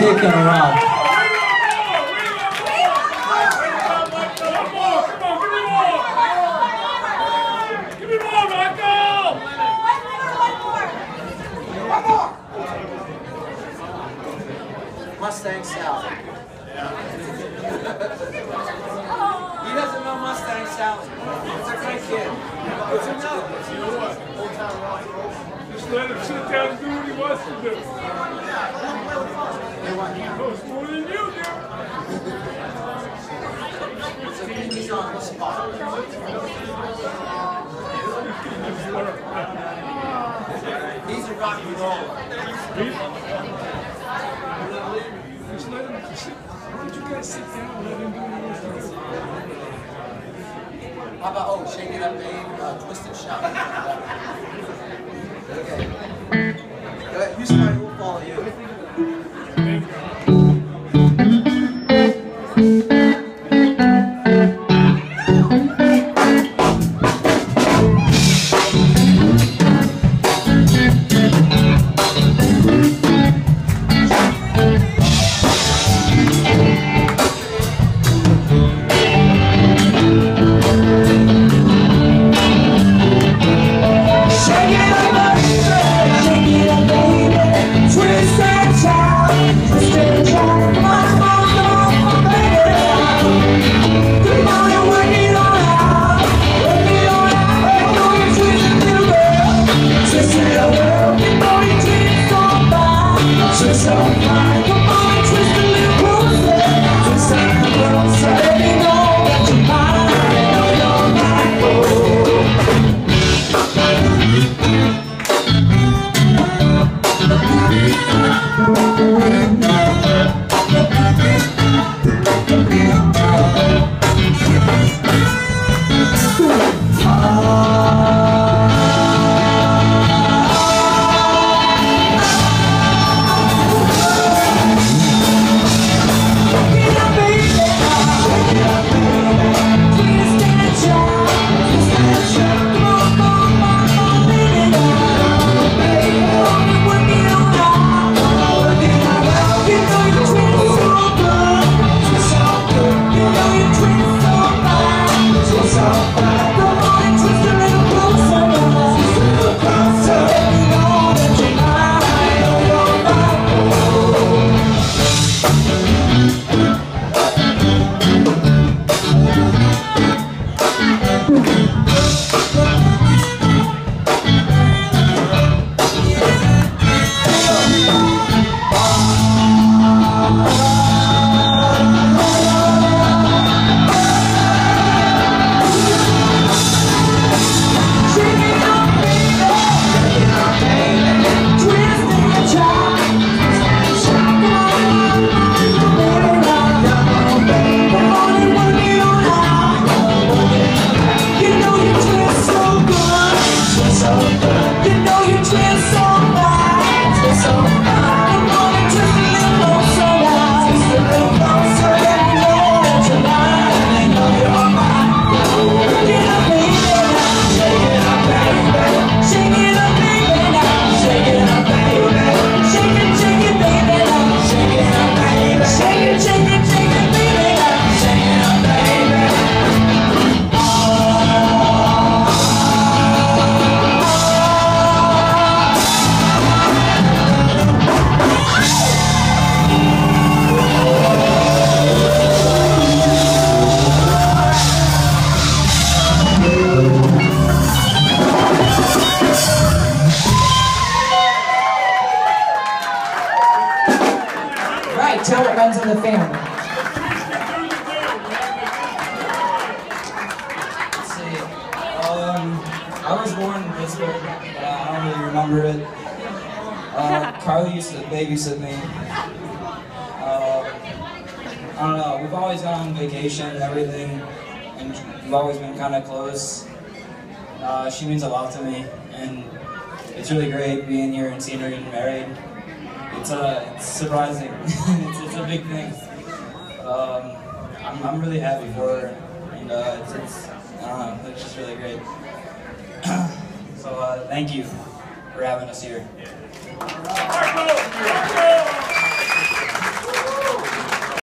kicking around. Mustang Sally. He doesn't know Mustang Sally. It's a great kid. What's his name? You know what? Old Town Rock. Just let him sit down and do what he wants to do. He knows more than you do. He's on the spot. He's a rock and roller. Just let him sit. Why don't you guys sit down and let him do what he wants to do? How about, shake it up, babe, twisted shot. Okay. Go ahead, you start, we'll follow you. Tell what runs in the family. Let's see. I was born in Pittsburgh, but I don't really remember it. Carley used to babysit me. I don't know, we've always gone on vacation and everything, and we've always been kind of close. She means a lot to me, and it's really great being here and seeing her getting married. It's surprising. it's a big thing. I'm really happy for her, and I don't know, it's just really great. So thank you for having us here.